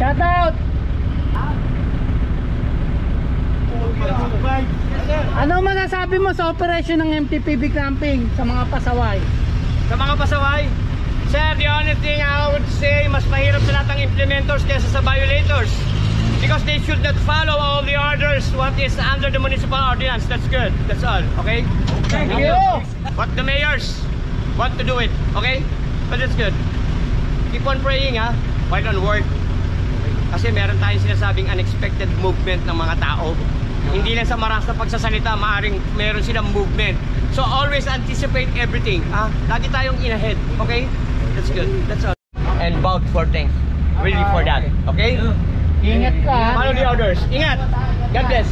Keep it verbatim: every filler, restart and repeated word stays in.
Shout out! Ano masasabi mo sa operasyon ng M T P B Camping sa mga pasaway? Sa mga pasaway, sir, the only thing I would say, mas mahirap sa lahat ng implementors kaysa sa violators. Because they should not follow all the orders what is under the municipal ordinance. That's good. That's all. Okay? Thank you! What the mayors want to do it. Okay? But that's good. Keep on praying, ha? Fight on work. Kasi meron tayong sinasabing unexpected movement ng mga tao. Hindi lang sa maras na pagsasalita, maaring meron silang movement. So always anticipate everything. Ah, lagi tayong in ahead. Okay? That's good. That's all. And vouch for things. Really for that. Okay? Ingat ka. Follow the orders. Ingat. God bless.